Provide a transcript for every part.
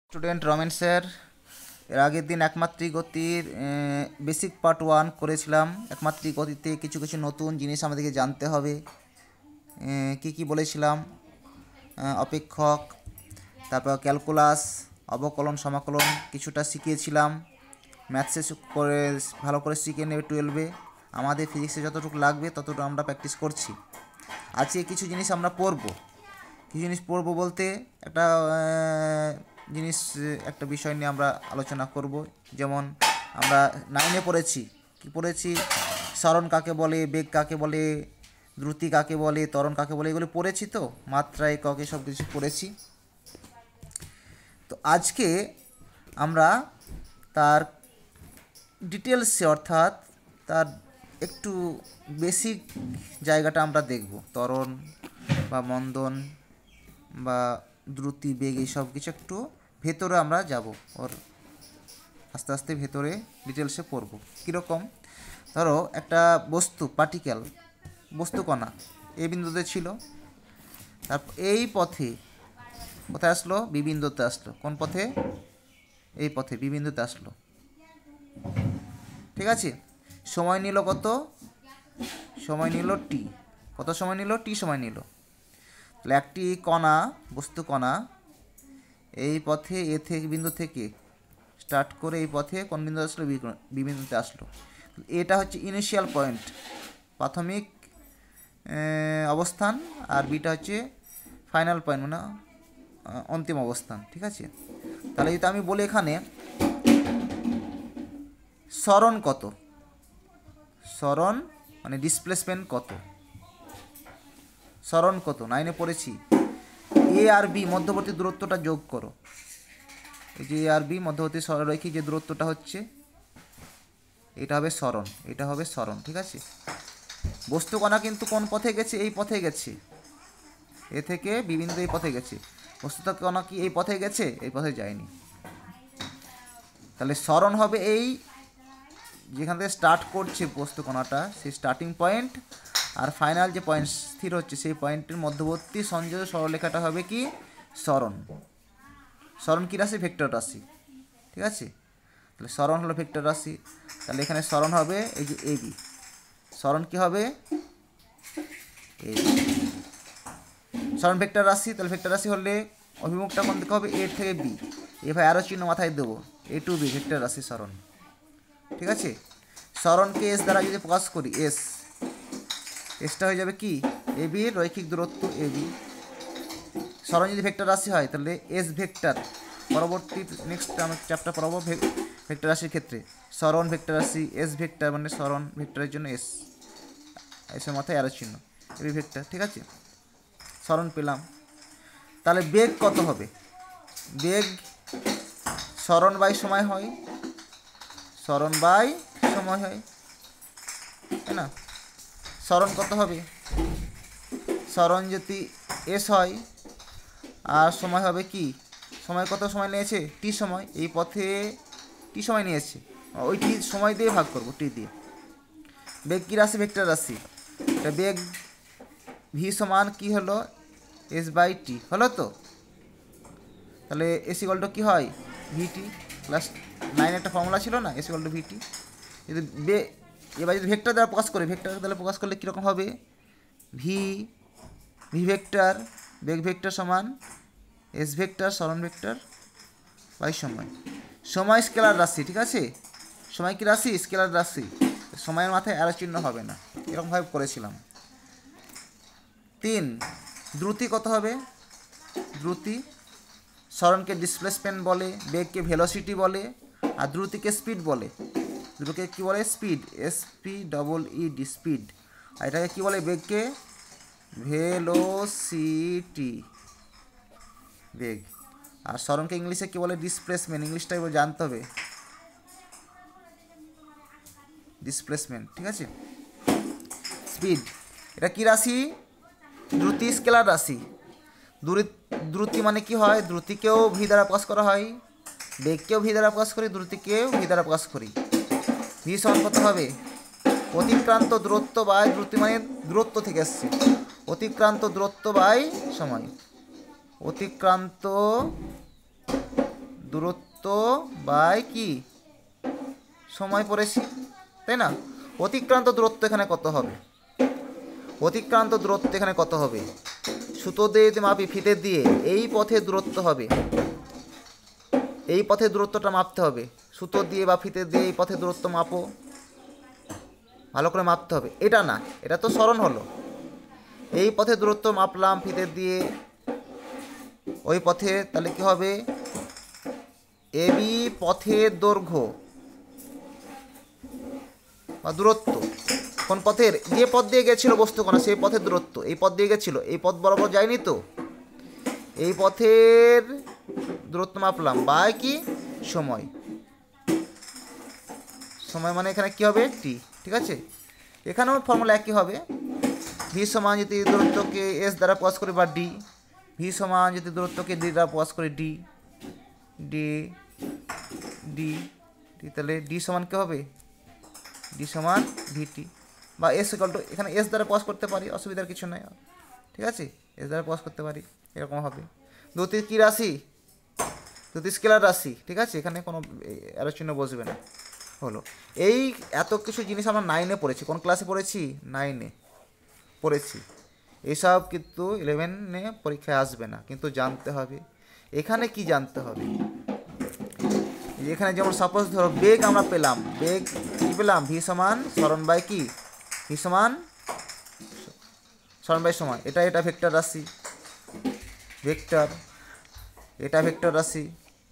Student Ramen sir, এর আগের দিন একমাত্রিক গতির বেসিক পার্ট 1 করেছিলাম। একমাত্রিক গতিতে কিছু কিছু নতুন জিনিস আমাদেরকে জানতে হবে। কি কি বলেছিলাম? অপেক্ষক, তারপর ক্যালকুলাস, অবকলন সমাকলন কিছুটা শিখিয়েছিলাম। ম্যাথসে করে ভালো করে শিখে নেবে 12-এ। আমাদের ফিজিক্সে যতটুকু লাগবে ততটুকু আমরা প্র্যাকটিস করছি। আজকে কিছু জিনিস আমরা পড়বো। কিছু জিনিস পড়বো বলতে একটা জিনিস, একটা বিষয় নিয়ে আমরা আলোচনা করব। যেমন আমরা 9-এ পড়েছি, কি পড়েছি? সরণ কাকে বলে, বেগ কাকে বলে, দ্রুতি কাকে বলে, ত্বরণ কাকে বলে, এগুলো পড়েছি। তো মাত্রা, এককে সব কিছু পড়েছি। তো আজকে আমরা তার ডিটেলসে, অর্থাৎ তার একটু বেসিক জায়গাটা আমরা দেখব। ত্বরণ বা মন্দন বা দ্রুতি, বেগ, এই সব কিছু একটু ভেতরে আমরা যাব, ওর আস্তে আস্তে ভেতরে ডিটেলসে পড়ব। কীরকম? ধরো একটা বস্তু, পার্টিকেল, বস্তুকণা এই বিন্দুতে ছিল, তারপর এই পথে কোথায় আসলো? বি বিন্দুতে আসলো। কোন পথে? এই পথে বি বিন্দুতে আসলো। ঠিক আছে। সময় নিল কত? সময় নিল টি। কত সময় নিল? টি সময় নিল। তাহলে একটি কণা, বস্তু কণা এই পথে এ থেকে বিন্দু থেকে স্টার্ট করে এই পথে কোন বিন্দু আসলো? বি বিন্দুতে আসলো। এটা হচ্ছে ইনিশিয়াল পয়েন্ট, প্রাথমিক অবস্থান, আর বিটা হচ্ছে ফাইনাল পয়েন্ট, মানে অন্তিম অবস্থান। ঠিক আছে। তাহলে যদি আমি বলি এখানে সরণ কত, সরণ মানে ডিসপ্লেসমেন্ট কত, সরণ কত 9-এ পড়েছি। এ আর বি মধ্যবর্তী দূরত্বটা যোগ করো। এই যে এ আর বি মধ্যবর্তী সরলরৈখিক যে দূরত্বটা হচ্ছে, এটা হবে সরণ, এটা হবে সরণ। ঠিক আছে। বস্তুকণা কিন্তু কোন পথে গেছে? এই পথে গেছে। এ থেকে বি বিন্দু এই পথে গেছে। বস্তুকণা কি এই পথে গেছে? এই পথে যায়নি। তাহলে সরণ হবে এই যেখান থেকে স্টার্ট করছে বস্তুকণাটা, সেই স্টার্টিং পয়েন্ট, আর ফাইনাল যে পয়েন্ট স্থির হচ্ছে সেই পয়েন্টের মধ্যবর্তী সংযোগ সরলরেখাটা হবে কি? সরণ। সরণ কী রাশি? ভেক্টর রাশি। ঠিক আছে। তাহলে সরণ হলো ভেক্টর রাশি। তাহলে এখানে সরণ হবে এই যে এ বি। সরণ কী হবে? A B. সরণ ভেক্টর রাশি। তাহলে ভেক্টর রাশি হলে অভিমুখটা কোন দিকে হবে? এ থেকে বি। এভাবে আরও চিহ্ন মাথায় দেবো, এ টু বি, ভেক্টর রাশি সরণ। ঠিক আছে। সরণকে এস দ্বারা যদি প্রকাশ করি, এস, এসটা হয়ে যাবে কি? এ বির রৈখিক দূরত্ব এ বি। সরণ যদি ভেক্টর রাশি হয় তাহলে এস ভেক্টর, পরবর্তী নেক্সট চ্যাপ্টার পড়াবো ভেক্টর রাশির ক্ষেত্রে। সরণ ভেক্টর রাশি, এস ভেক্টর মানে সরণ ভেক্টরের জন্য এস, এসের মাথায় আরও চিহ্ন, এ বি ভেক্টর। ঠিক আছে। সরণ পেলাম। তাহলে বেগ কত হবে? বেগ সরণ বাই সময় হয়, সরণ বাই সময় হয়, তাই না? সরণ কত হবে? সরণ যদি এস হয় আর সময় হবে কি? সময় কত সময় নিয়েছে? টি সময়। এই পথে টি সময় নিয়েছে, ওই টি সময় দিয়ে ভাগ করব, টি দিয়ে। বেগ কী রাশি? ভেক্টর রাশি। এটা বেগ ভি সমান কি হলো? এস বাই টি হলো। তো তাহলে এস ইকুয়াল টু কী হয়? ভিটি। ক্লাস 9 একটা ফর্মুলা ছিল না, এস ইকুয়াল টু ভিটি। যদি এবার যদি ভেক্টর দ্বারা প্রকাশ করে, ভেক্টর দ্বারা প্রকাশ করলে কীরকম হবে? ভি ভেক্টর, বেগ ভেক্টর সমান এস ভেক্টর সরণ ভেক্টর বাই সময়। সময় স্কেলার রাশি। ঠিক আছে। সময় কি রাশি? স্কেলার রাশি। সময়ের মাথায় অ্যারো চিহ্ন হবে না, এরকমভাবে করেছিলাম। 3, দ্রুতি কত হবে? দ্রুতি, সরণকে ডিসপ্লেসমেন্ট বলে, বেগকে ভেলোসিটি বলে, আর দ্রুতিকে স্পিড বলে। দ্রুতিকে কী বলে? Speed, SPEED, speed. আর এটাকে কী বলে? বেগকে ভেলোসিটি, বেগ। আর সরণকে ইংলিশে কী বলে? ডিসপ্লেসমেন্ট। ইংলিশটাই জানতে হবে, ডিসপ্লেসমেন্ট। ঠিক আছে। স্পিড, এটা কী রাশি? দ্রুতি স্কেলার রাশি। দ্রুতি মানে কি হয়? দ্রুতিকেও ভি দ্বারা প্রকাশ করা হয়, বেগকেও ভি দ্বারা প্রকাশ করি, দ্রুতিকেও ভি দ্বারা প্রকাশ করি। ভি সমান কত হবে? অতিক্রান্ত দূরত্ব বাই দ্রুতি, মানে দূরত্ব থেকে আসছে, অতিক্রান্ত দূরত্ব বাই সময়। অতিক্রান্ত দূরত্ব বাই কি সময় পড়েছি, তাই না? অতিক্রান্ত দূরত্ব এখানে কত হবে? অতিক্রান্ত দূরত্ব এখানে কত হবে? সুতো দিয়ে যদি মাপি ফিতে দিয়ে, এই পথে দূরত্ব হবে, এই পথে দূরত্বটা মাপতে হবে। সুতো দিয়ে বা ফিতে দিয়ে এই পথে দূরত্ব মাপো, ভালো করে মাপতে হবে। এটা না, এটা তো সরণ হলো। এই পথে দূরত্ব মাপলাম ফিতে দিয়ে ওই পথে, তাহলে কি হবে? এবি পথের দৈর্ঘ্য বা দূরত্ব, কোন পথের? যে পথ দিয়ে গেছিল বস্তুকণা সেই পথের দূরত্ব। এই পথ দিয়ে গেছিল, এই পথ বরাবর যায়নি তো, এই পথের দূরত্ব মাপলাম বাই কি সময়। সময় মানে এখানে কি হবে? টি। ঠিক আছে, এখানেও ফর্মুলা একই হবে। ভি সমান যদি দূরত্বকে এস দ্বারা প্রকাশ করি বা ডি, ভি সমান যদি দূরত্বকে ডি দ্বারা প্রকাশ করি ডি, ডি ডি ডি, তাহলে ডি সমান কি হবে? ডি সমান ভিটি বা এস ইকুয়াল টু, এখানে এস দ্বারা প্রকাশ করতে পারি, অসুবিধার কিছু নাই। ঠিক আছে, এস দ্বারা প্রকাশ করতে পারি, এরকম হবে। দুটি কী রাশি? দুটি স্কেলার রাশি। ঠিক আছে, এখানে কোনো অ্যারো চিহ্ন বসবে না। হলো, এই এত কিছু জিনিস আমরা 9-এ পড়েছি। কোন ক্লাসে পড়েছি? 9-এ পড়েছি। এইসব কিন্তু 11-এ পরীক্ষায় আসবে না, কিন্তু জানতে হবে। এখানে কি জানতে হবে? এখানে যেমন সাপোজ ধরো বেগ আমরা পেলাম, বেগ কি পেলাম? ভি সমান সরণ বাই কি, ভি সমান সরণ বাই সময়। এটা এটা ভেক্টর রাশি, ভেক্টর, এটা ভেক্টর রাশি।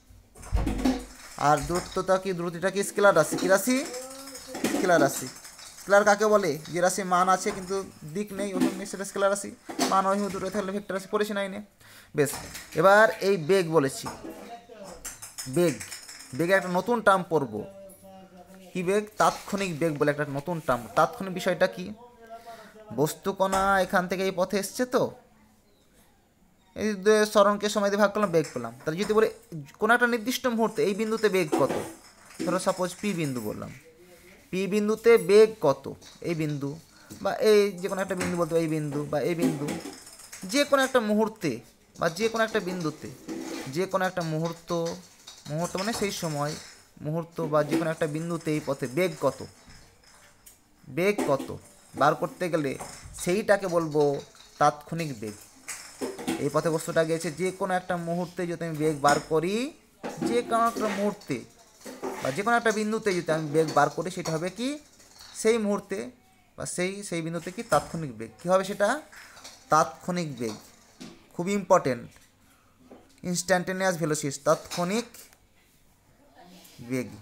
আর দূরত্বটা কি? দূরত্বটা কি স্কেলার রাশি। কি রাশি? স্কেলার রাশি। স্কেলার কাকে বলে? যে রাশি মান আছে কিন্তু দিক নেই, ওখানে নেই, সেটা স্কেলার রাশি। মান ওই দূরে থাকলে ভেক্টর রাশি। পড়েছি 9-এ। বেশ, এবার এই বেগ বলেছি, বেগ, বেগে একটা নতুন টার্ম পড়ব। কি বেগ? তাৎক্ষণিক বেগ বলে একটা নতুন টার্ম। তাৎক্ষণিক বিষয়টা কি? বস্তুকণা এখান থেকে এই পথে এসছে তো, এই সরণকে সময় দিয়ে ভাগ করলাম, বেগ পেলাম। তাহলে যদি বলে কোনো একটা নির্দিষ্ট মুহূর্তে এই বিন্দুতে বেগ কত, ধরো সাপোজ পি বিন্দু বললাম, পি বিন্দুতে বেগ কত, এই বিন্দু বা এই যে কোনো একটা বিন্দু বলতে এই বিন্দু বা এই বিন্দু, যে কোনো একটা মুহূর্তে বা যে কোনো একটা বিন্দুতে, যে কোনো একটা মুহূর্ত, মুহূর্ত মানে সেই সময়, মুহূর্ত বা যে কোনো একটা বিন্দুতে এই পথে বেগ কত, বেগ কত বার করতে গেলে সেইটাকে বলবো তাৎক্ষণিক বেগ। এই পথে বস্তুটা গেছে, যে কোনো একটা মুহূর্তে যদি আমি বেগ বার করি, যে কোনো একটা মুহূর্তে বা যে কোনো একটা বিন্দুতে যদি আমি বেগ বার করি, সেটা হবে কি সেই মুহূর্তে বা সেই বিন্দুতে কি তাৎক্ষণিক বেগ। কী হবে সেটা? তাৎক্ষণিক বেগ। খুবই ইম্পর্টেন্ট, ইনস্ট্যান্টেনিয়াস ভেলোসিটি, তাৎক্ষণিক বেগ।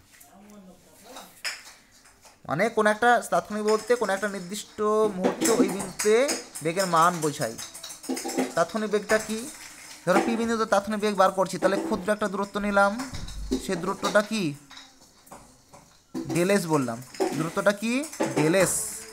মানে কোনো একটা তাৎক্ষণিক বলতে কোনো একটা নির্দিষ্ট মুহূর্তে ওই বিন্দুতে বেগের মান বোঝায়। তাৎক্ষণিক বেগটা কি? ধরো পি বিন্দুতে তাৎক্ষণিক বেগ বার করছি, তাহলে ক্ষুদ্র একটা দূরত্ব নিলাম, সেই দূরত্বটা কি? ডেল এস বললাম। দূরত্বটা কি? Del S.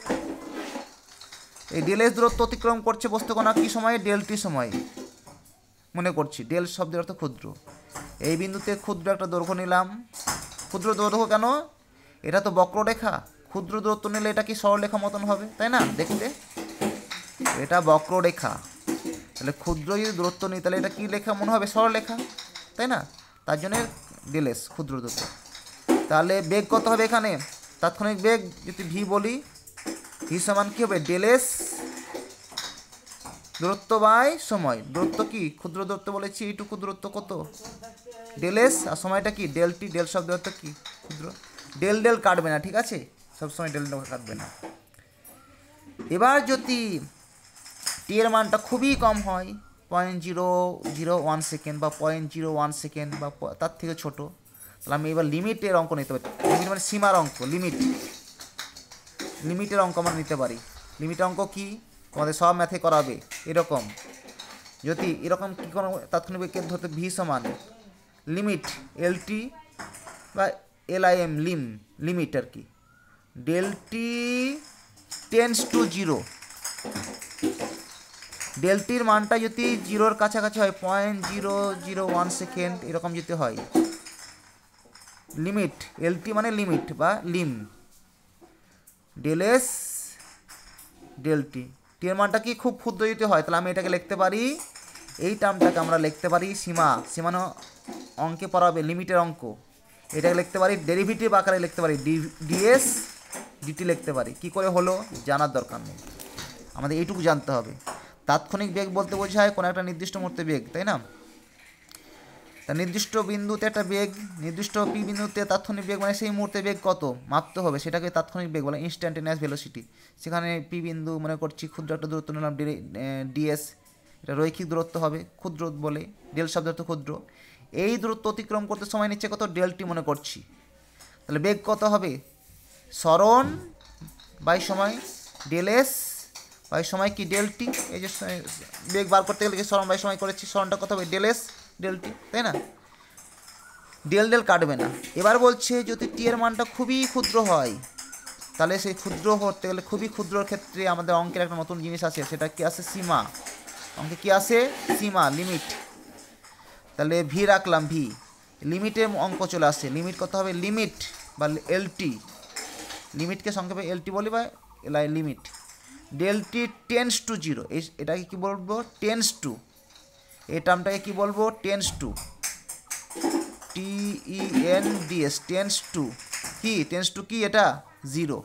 এই ডেল এস দূরত্ব অতিক্রম করছে বস্তুকণা কি সময়ে? ডেল টি সময়ে। মনে করছি ডেল শব্দের অর্থ ক্ষুদ্র। এই বিন্দুতে ক্ষুদ্র একটা দৈর্ঘ্য নিলাম। ক্ষুদ্র দৈর্ঘ্য কেন? এটা তো বক্ররেখা। ক্ষুদ্র দূরত্ব নিলে এটা কি সরলরেখা মতন হবে, তাই না? দেখতে এটা বক্ররেখা, তাহলে ক্ষুদ্র যদি দূরত্ব নিই তাহলে এটা কী লেখা মনে হবে? সরলরেখা, তাই না? তার জন্য ডেল এস ক্ষুদ্র দূরত্ব। তাহলে বেগ কত হবে এখানে? তাৎক্ষণিক বেগ যদি ভি বলি, ভি সমান কী হবে? ডেল এস দূরত্ব বাই সময়। দূরত্ব কি? ক্ষুদ্র দূরত্ব বলেছি, এইটুকু দূরত্ব কত? Del S. আর সময়টা কি? ডেল টি। ডেল শব্দ অর্থ কি? ক্ষুদ্র। ডেল ডেল কাটবে না, ঠিক আছে? সবসময় ডেল ডেল কাটবে না। এবার যদি টি এর মানটা খুবই কম হয়, 0.001 সেকেন্ড বা 0.01 সেকেন্ড বা তার থেকে ছোট, তাহলে আমি এবার লিমিটের অঙ্ক নিতে পারি। লিমিট মানে সীমার অঙ্ক, লিমিট, লিমিটের অঙ্ক আমরা নিতে পারি। লিমিটের অঙ্ক কি? তোমাদের সব ম্যাথে করাবে এরকম। যদি এরকম কী কোনো তাৎক্ষণিক বেগের ধরতে ভি সমান লিমিট এল টি বা LIM, লিমিট আর কি, ডেল টি টেন্স টু 0, ডেল টির মানটা যদি 0-র কাছাকাছি হয়, 0.001 সেকেন্ড এরকম যদি হয়, লিমিট এল টি মানে লিমিট বা lim, del s del t, t এর মানটা কি খুব ক্ষুদ্র যদি হয়, তাহলে আমি এটাকে লিখতে পারি, এই টার্মটাকে আমরা লিখতে পারি সীমা, সীমানো অঙ্কে পড়াবে লিমিটের অঙ্ক, এটাকে লিখতে পারি ডেরিভেটিভ আকারে লিখতে পারি ডিএস ডিটি লিখতে পারি। কি করে হলো জানার দরকার নেই, আমাদের এইটুকু জানতে হবে। তাৎক্ষণিক বেগ বলতে বোঝায় কোনো একটা নির্দিষ্ট মুহূর্তে বেগ, তাই না? তা নির্দিষ্ট বিন্দুতে একটা বেগ, নির্দিষ্ট পি বিন্দুতে তাৎক্ষণিক বেগ মানে সেই মুহূর্তে বেগ কত মাপতে হবে, সেটাকে তাৎক্ষণিক বেগ বলে, ইনস্ট্যান্টেনিয়াস ভেলোসিটি। সেখানে পি বিন্দু মনে করছি ক্ষুদ্র একটা দূরত্ব নিলাম ডিএস, এটা রৈখিক দূরত্ব হবে, ক্ষুদ্র বলে, ডেল শব্দ তো ক্ষুদ্র। এই দূরত্ব অতিক্রম করতে সময় নিচ্ছে কত, ডেলটি মনে করছি। তাহলে বেগ কত হবে, সরণ বাই সময় ডেল এস বাই সময় কি ডেলটি। এই যে বেগ বার করতে গেলে সরণ বাই সময় করেছি, সরণটা কত হবে ডেল এস ডেলটি, তাই না? ডেল ডেল কাটবে না। এবার বলছে যদি টি এর মানটা খুবই ক্ষুদ্র হয়, তাহলে সেই ক্ষুদ্র করতে গেলে খুবই ক্ষুদ্রর ক্ষেত্রে আমাদের অঙ্কের একটা নতুন জিনিস আছে, সেটা কি আছে, সীমা। অঙ্কে কি আছে, সীমা, লিমিট। তাহলে ভি রাখলাম, ভি লিমিটের অঙ্ক চলে আসছে। লিমিট কত হবে, লিমিট বা এলটি, লিমিটকে সংক্ষেপে এলটি বলি বা limit. Del t tends to zero, এটাকে কি বলবো, টেন্স টু। এই টার্মটাকে কি বলবো, tends to, TENDS, tends to কি, টেন্স টু কি, এটা জিরো।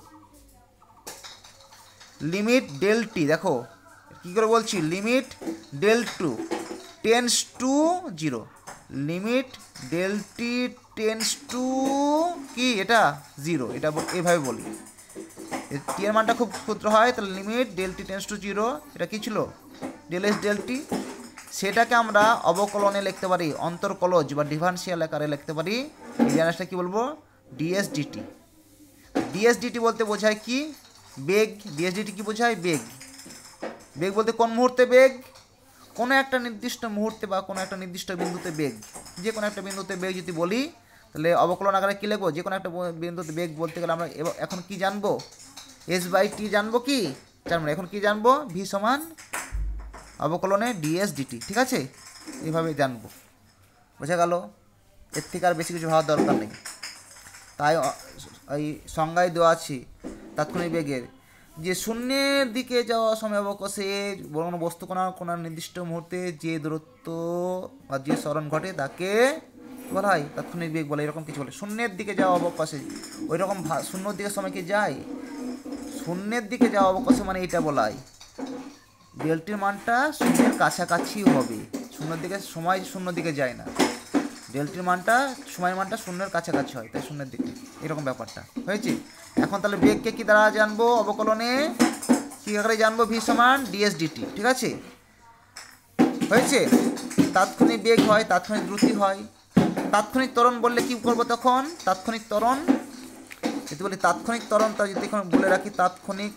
লিমিট ডেল টি, দেখো কী করে বলছি, limit del t tends to zero, limit del T tends to কি, এটা জিরো, এটা এভাবে বলি। টি এর মানটা খুব ক্ষুদ্র হয়, তাহলে limit del T tends to zero, এটা কী ছিল, ডেল এস ডেল টি। সেটাকে আমরা অবকলনে লিখতে পারি, অন্তর্কলজ বা ডিফারেন্সিয়াল আকারে লিখতে পারি। এই জিনিসটা কী বলবো, ডিএসডিটি। ডিএসডিটি বলতে বোঝায় কি, বেগ। ডিএসডিটি কি বোঝায়, বেগ। বেগ বলতে কোন মুহূর্তে বেগ, কোনো একটা নির্দিষ্ট মুহূর্তে বা কোনো একটা নির্দিষ্ট বিন্দুতে বেগ। যে কোনো একটা বিন্দুতে বেগ যদি বলি, তাহলে অবকলন আকারে কী লিখবো, যে কোনো একটা বিন্দুতে বেগ বলতে গেলে আমরা এখন কি জানবো, এস বাই টি জানবো, কি জানবো, এখন কি জানবো, ভি সমান অবকলনে ডিএস ডিটি, ঠিক আছে? এইভাবে জানবো, বোঝা গেল? এর থেকে আর বেশি কিছু ভাবার দরকার নেই। তাই এই সংজ্ঞায় দেওয়া আছে তাৎক্ষণিক বেগের, যে শূন্যের দিকে যাওয়া সময় অবকাশে কোনো বস্তু কোনো নির্দিষ্ট মুহূর্তে যে দূরত্ব বা যে সরণ ঘটে তাকে বলা হয় তাৎক্ষণিক বেগ বলে, এরকম কিছু বলে। শূন্যের দিকে যাওয়া অবকাশে, ওই রকম শূন্যর দিকে সময় কি যায়, শূন্যের দিকে যাওয়া অবকাশে মানে এটা বলাই, ডেলটির মানটা শূন্যের কাছাকাছি হবে। শূন্যের দিকে সময় শূন্য দিকে যায় না, ডেলটির মানটা সময়ের মানটা শূন্যের কাছাকাছি হয়, তাই শূন্যের দিকে, এরকম ব্যাপারটা হয়েছে। এখন তাহলে বেগকে কি দ্বারা জানবো, অবকলনে কী আকারে জানবো, ভি সমান ডিএসডিটি, ঠিক আছে? হয়েছে। তাৎক্ষণিক বেগ হয়, তাৎক্ষণিক দ্রুতি হয়। তাৎক্ষণিক ত্বরণ বললে কি করবো তখন, তাৎক্ষণিক ত্বরণ যদি বলি, তাৎক্ষণিক ত্বরণ তা যদি এখন বলে রাখি, তাৎক্ষণিক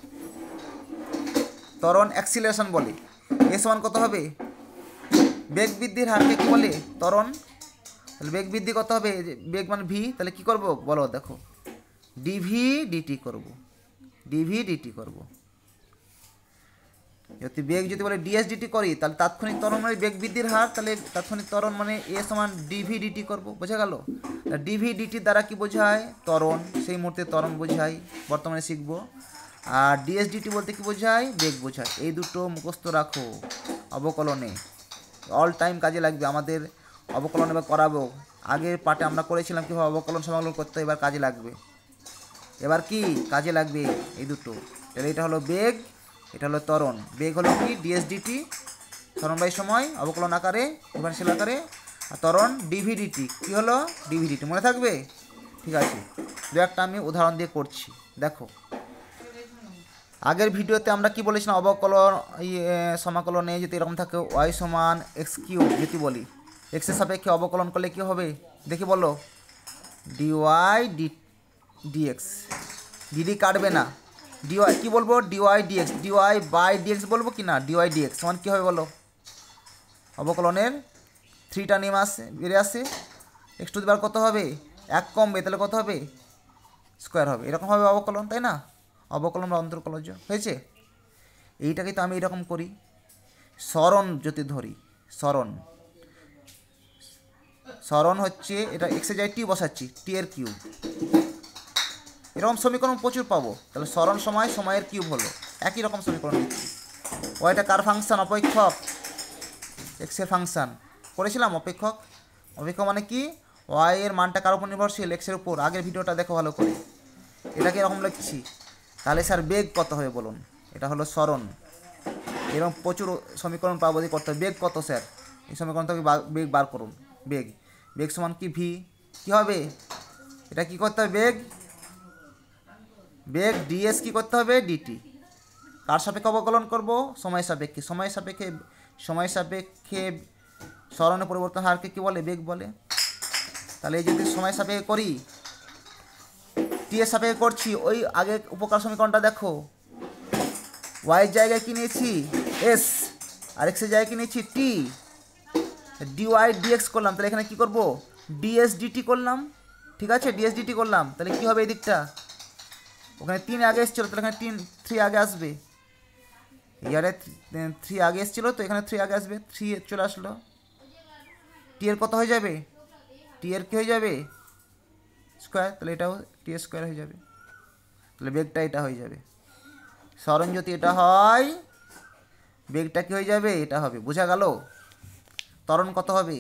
ত্বরণ অ্যাক্সিলারেশন বলে। এ সমান কত হবে, বেগ বৃদ্ধির হারকে কি বলে, ত্বরণ। তাহলে বেগ বৃদ্ধি কত হবে, বেগ মানে ভি, তাহলে কি করব বলো, দেখো ডিভি ডিটি করব, ডিভি ডিটি করব। যদি বেগ যদি বলে ডিএসডিটি করি, তাহলে তাৎক্ষণিক ত্বরণ মানে বেগ বৃদ্ধির হার, তাহলে তাৎক্ষণিক ত্বরণ মানে এ সমান ডিভি ডিটি করবো, বোঝা গেল? ডিভি ডিটির দ্বারা কি বোঝায়, ত্বরণ, সেই মুহূর্তে ত্বরণ বোঝায়, বর্তমানে শিখবো। আর ডিএসডিটি বলতে কি বোঝায়, বেগ বোঝায়। এই দুটো মুখস্থ রাখো অবকলনে, অল টাইম কাজে লাগবে আমাদের। অবকলন এবার করাবো, আগের পার্টে আমরা করেছিলাম কীভাবে অবকলন সমাকলন করতে, এবার কাজে লাগবে। এবার কি কাজে লাগবে এই দুটো, তাহলে এটা হলো বেগ, এটা হলো ত্বরণ। বেগ হলো কি, ডিএসডিটি, সরণ বাই সময় অবকলন আকারে, ডিফারেন্সিয়াল আকারে। আর ত্বরণ ডিভিডিটি, কী হলো, ডিভিডিটি, মনে থাকবে? ঠিক আছে, দু একটা আমি উদাহরণ দিয়ে করছি, দেখো। আগের ভিডিওতে আমরা কি বলেছিলাম, অবকলন সমাকলনে যদি এরকম থাকে, ওয়াই সমান এক্স কিউব যদি বলি, এক্সের সাপেক্ষে অবকলন করলে কী হবে দেখি বলো, ডিওয়াই ডিএক্স, ডিডি কাটবে না, ডিওয়াই কী বলবো, dy dx, dy by dx বলবো কি না, ডিওয়াই ডিএক্স সমান কী হবে বলো, অবকলনের থ্রিটা নেম আসে বেড়ে আসে, এক্স টু দি পাওয়ার কত হবে, এক কমবে, তাহলে কত হবে, স্কোয়ার হবে, এরকম হবে অবকলন, তাই না? অবকলন বা অন্তর্কলজ হয়েছে। এইটাকে তো আমি এরকম করি। সরণ যদি ধরি, সরণ, সরণ হচ্ছে এটা এক্সে যায় টি বসাচ্ছি, টি এর কিউব, এরকম সমীকরণ প্রচুর পাবো। তাহলে সরণ সময় সময়ের কিউব হলো, একই রকম সমীকরণ দিচ্ছি। ওয়াইটা কার ফাংশন, অপেক্ষক, এক্সের ফাংশন করেছিলাম, অপেক্ষক। অপেক্ষক মানে কি, ওয়াই এর মানটা কার উপর নির্ভরশীল, এক্সের উপর। আগের ভিডিওটা দেখো ভালো করে। এটাকে এরকম লিখছি, তাহলে স্যার বেগ কত হবে বলুন? এটা হলো সরণ। এরকম প্রচুর সমীকরণ পাবো করতে হবে। বেগ কত স্যার? এই সমীকরণ থেকে বেগ বার করুন। বেগ বেগ সমান কি ভি, কী হবে এটা কি করতে হবে, বেগ ডিএস কি করতে হবে ডিটি। কার সাপেক্ষে অবকলন করব, সময় সাপেক্ষে। সময় সাপেক্ষে সরণের পরিবর্তন হারকে কী বলে, বেগ বলে। তাহলে এই যদি সময় সাপেক্ষে করি, টি এর সাপেক্ষে করছি, ওই আগে উপকার সমীকরণটা দেখো, ওয়াইয়ের জায়গায় কি নিয়েছি এস, আর এক্সের জায়গায় কি নিয়েছি টি, ডিওয়াই ডিএক্স করলাম, তাহলে এখানে কি করব, ডিএস ডিটি করলাম। ঠিক আছে, ডিএস ডিটি করলাম, তাহলে কি হবে এই দিকটা, ওখানে 3 আগে এসেছিলো, তাহলে এখানে 3 আগে আসবে। ইয়ারে 3 আগে এসেছিলো, তো এখানে 3 আগে আসবে, 3 চলে আসলো। টি এর কত হয়ে যাবে, টি এর কী হয়ে যাবে স্কোয়ার, তাহলে এটাও টি এর স্কোয়ার হয়ে যাবে। তাহলে বেগটা এটা হয়ে যাবে। সরণ যদি এটা হয়, বেগটা কী হয়ে যাবে, এটা হবে। বোঝা গেল? ত্বরণ কত হবে,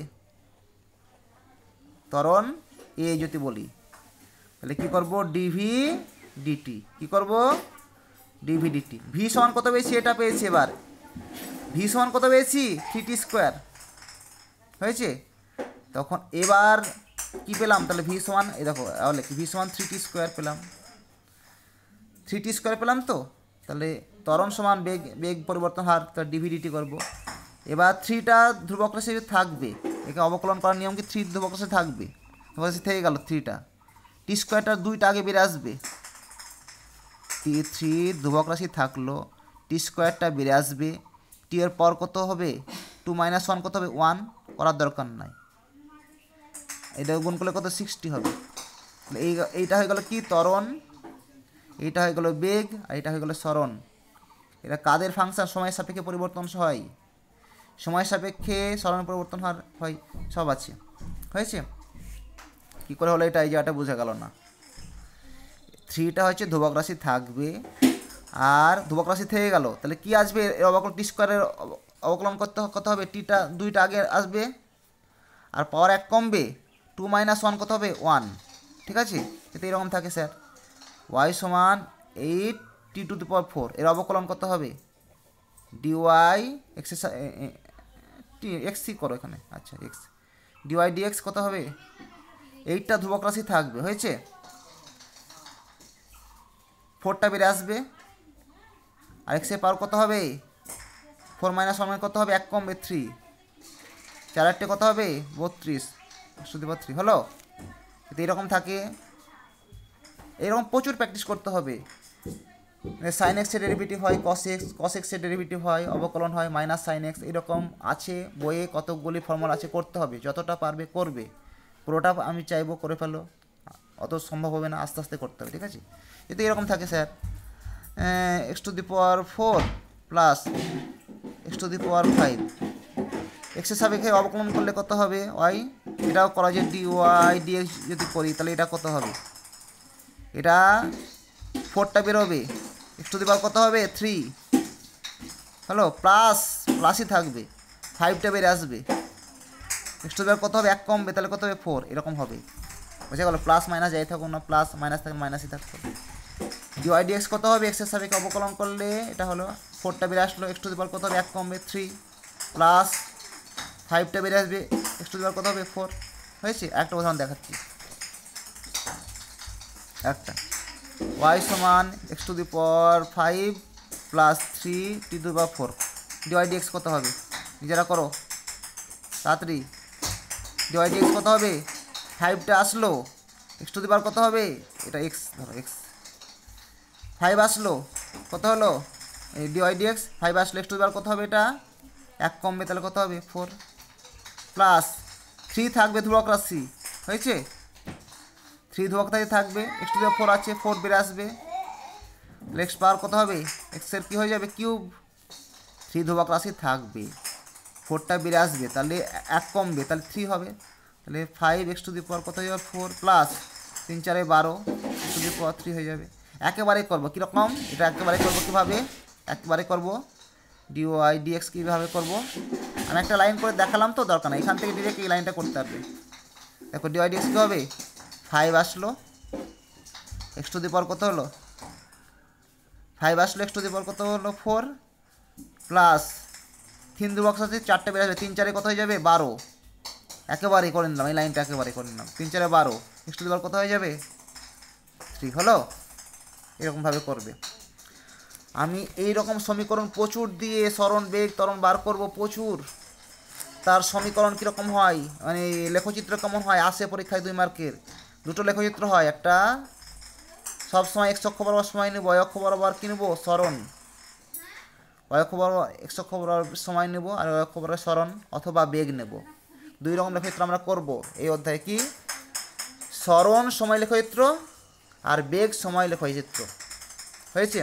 ত্বরণ এ যদি বলি, তাহলে কী করব, ডিভি ডিটি। কী করব, ডিভি ডিটি। ভি সমান কত পেয়েছি, এটা পেয়েছি। এবার ভি সমান কত পেয়েছি, 3t স্কোয়ার হয়েছে। তখন এবার কি পেলাম, তাহলে ভি সমান, এই দেখো তাহলে কি ভি সমান 3t স্কোয়ার পেলাম। 3t স্কোয়ার পেলাম তো, তাহলে ত্বরণ সমান বেগ পরিবর্তন হার, তার ডিভিডিটি করব। এবার 3টা ধ্রুবক রাশি থাকবে, একে অবকলন করার নিয়ম কি, 3 ধ্রুবক রাশি থাকবে, ধ্রুবক রাশি থেকে গেল 3টা, টি স্কোয়ারটার 2টা আগে বেড়ে আসবে। 3 ধ্রুবক রাশি থাকলো, টি স্কোয়ারটা বেড়ে আসবে। টি এর পর কত হবে, 2 - 1 কত হবে, 1 করার দরকার নাই, এটা গুণ করলে কত, 60 হবে। এইটা হয়ে গেল কি, ত্বরণ, এইটা হয়ে গেল বেগ, আর এটা হয়ে গেল সরণ। এটা কাদের ফাংশন, সময় সাপেক্ষে পরিবর্তন হয়, সময় সাপেক্ষে সরণ পরিবর্তন হয়, সব আছে। হয়েছে? কী করে হলো এটা, এই জায়গাটা বোঝা গেল না। 3টা হচ্ছে ধ্রুবক রাশি থাকবে, আর ধ্রুবক রাশি থেকে গেল, তাহলে কি আসবে, এর অবকলন টি স্কোয়ারের অবকলন কত হবে, টিটা 2টা আগে আসবে, আর পাওয়ার 1 কমবে, 2 - 1 কত হবে, 1। ঠিক আছে, এতে এরকম থাকে স্যার, ওয়াই সমান 8t⁴, এর অবকলন কত হবে, ডিওয়াই এক্স, এক্সই করো এখানে, আচ্ছা এক্স, ডিওয়াই ডিএক্স কত হবে, 8টা ধ্রুবক রাশি থাকবে। হয়েছে, 4টা বেড়ে আসবে, আর এক্সের পাওয়ার কত হবে, 4 - 1 কত হবে, 1 কমবে 3, 4 কত হবে, 32 3 হলো। এতে এরকম থাকে, এরকম প্রচুর প্র্যাকটিস করতে হবে। সাইন এক্সের ডেরিভেটিভ হয়, কস এক্সের ডেরিভেটিভ হয়, অবকলন হয়, মাইনাস সাইন এক্স, এরকম আছে বইয়ে, কতগুলি ফর্মুলা আছে, করতে হবে, যতটা পারবে করবে। পুরোটা আমি চাইবো করে ফেলো, অত সম্ভব হবে না, আস্তে আস্তে করতে হবে। ঠিক আছে, এতে এরকম থাকে স্যার, x⁴ প্লাস x⁵, এক্সের সাপেক্ষে অবকলন করলে কত হবে, ওয়াই, এটাও করা যায়, ডিওয়াই ডিএক্স যদি করি, তাহলে এটা কত হবে, এটা 4টা বেরোবে, x⁴ কত হবে, 3 হলো, প্লাসই থাকবে, 5টা বেড়ে আসবে, x⁴ কত হবে, 1 কমবে, তাহলে কত হবে, 4, এরকম হবে। বুঝে গেল, প্লাস মাইনাস যাই থাকুক না, প্লাস মাইনাস থাকলে মাইনাসই থাকতে হবে। ডিওয়াই ডিএক্স কত হবে, এক্সের সাপেক্ষে অবকলন করলে এটা হলো, 4টা বেড়ে আসলো, x⁴ কত হবে, 1 কমবে 3, প্লাস 5টা বেড়ে আসবে, x⁴ কত হবে, 4। হয়েছে, একটা উদাহরণ দেখাচ্ছি, একটা ওয়াই সমান x⁵ plus 3t⁴, dy dx কত হবে, নিজেরা করো তাড়াতাড়ি। ডিওয়াই ডিএক্স কত হবে, 5টা আসলো, x⁴ কত হবে, এটা এক্স ধরো, এক্স 5 আসলো, কত হলো, এই ডিওয়াই ডিএক্স 5 আসলো, x⁴ কত হবে, এটা 1 কমবে, তাহলে কত হবে, 4, প্লাস 3 থাকবে ধ্রুবক রাশি। হয়েছে, 3 ধ্রুবক রাশি থাকবে, x⁴ আছে, 4 বেড়ে আসবে, তাহলে এক্স পাওয়ার কত হবে, এক্সের কী হয়ে যাবে, কিউব। 3 ধ্রুবক রাশি থাকবে, 4টা বেড়ে আসবে, তাহলে 1 কমবে, তাহলে 3 হবে, তাহলে 5 x⁴ কত হয়ে যাবে, 4, প্লাস 3 4 12, x⁴ 3 হয়ে যাবে। একেবারে করবো কীরকম, এটা একেবারে করবো কীভাবে, একেবারে করবো ডিওয়াই ডিএক্স কীভাবে করবো, আমি একটা লাইন করে দেখালাম তো, দরকার নেই, এখান থেকে ডিরেক্ট এই লাইনটা করতে পারবে। দেখো ডিওয়াই ডিএক্স কী হবে, 5 আসলো, এক্স টু দি পাওয়ার কত হলো 5 আসলো, এক্স টু দি পাওয়ার কত হলো 4 প্লাস 3 2 বক্স আছে, 4টে বের আসবে, 3 4 কত হয়ে যাবে 12, একেবারেই করে নিলাম, এই লাইনটা একেবারে করে নিলাম, 3 4 12, এক্স টু দি পাওয়ার কত হয়ে যাবে 3 হলো। এরকমভাবে করবে। আমি এই রকম সমীকরণ প্রচুর দিয়ে সরণ বেগ ত্বরণ বার করব প্রচুর। তার সমীকরণ কীরকম হয়, মানে লেখচিত্র কেমন হয় আসে পরীক্ষায় 2 মার্কের। দুটো লেখচিত্র হয়, একটা সবসময় এক্স অক্ষ বরাবর সময় নেব, y অক্ষ বরাবর কী নেব সরণ, y অক্ষ বরাবর এক্স অক্ষ বরাবর সময় নেব আর y অক্ষ বরাবর সরণ অথবা বেগ নেব। 2 রকম লেখচিত্র আমরা করব এই অধ্যায়ে। কি সরণ সময় লেখচিত্র আর বেগ সময় লেখচিত্র হয়েছে।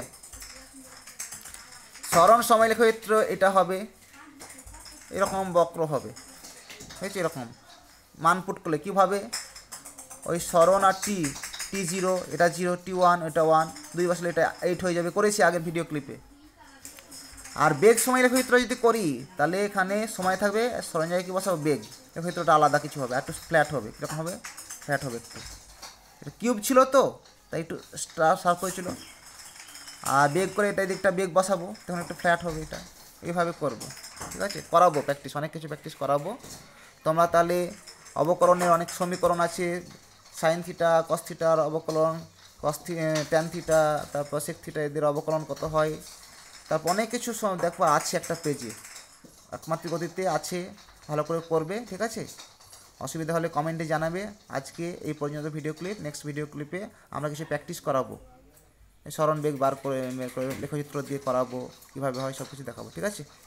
সরণ সময় লেখচিত্র এটা হবে এরকম বক্র হবে, হয়েছে এরকম মান পুট করলে কীভাবে, ওই সরণ আর টি 0 এটা 0, টি 1 এটা 1, 2 বসলে এটা 8 হয়ে যাবে, করেছি আগের ভিডিও ক্লিপে। আর বেগ সময় লেখচিত্র যদি করি তাহলে এখানে সময় থাকবে, সরণ জায়গায় কী বসাবো বেগ, লেখচিত্রটা আলাদা কিছু হবে, একটু ফ্ল্যাট হবে। কীরকম হবে ফ্ল্যাট হবে, একটু এটা কিউব ছিল তো তাই একটু শার্প হয়েছিল। আর বেগ করে এটা দিকটা বেগ বসাবো তখন একটু ফ্ল্যাট হবে, এটা এইভাবে করব, ঠিক আছে। করাবো প্র্যাকটিস, অনেক কিছু প্র্যাকটিস করাবো তোমরা। তাহলে অবকলনের অনেক সমীকরণ আছে, সাইন থিটা কস থিটার অবকলন, ট্যান থিটা, তারপর সেক থিটা, এদের অবকলন কত হয়, তারপর অনেক কিছু দেখো আছে একটা পেজে, একমাত্রিক গতিতে আছে, ভালো করে করবে, ঠিক আছে। অসুবিধা হলে কমেন্টে জানাবে। আজকে এই পর্যন্ত ভিডিও ক্লিপ, নেক্সট ভিডিও ক্লিপে আমরা কিছু প্র্যাকটিস করাবো, সরণ বেগ বার করে লেখচিত্র দিয়ে করাবো, কীভাবে হয় সব কিছু দেখাবো, ঠিক আছে।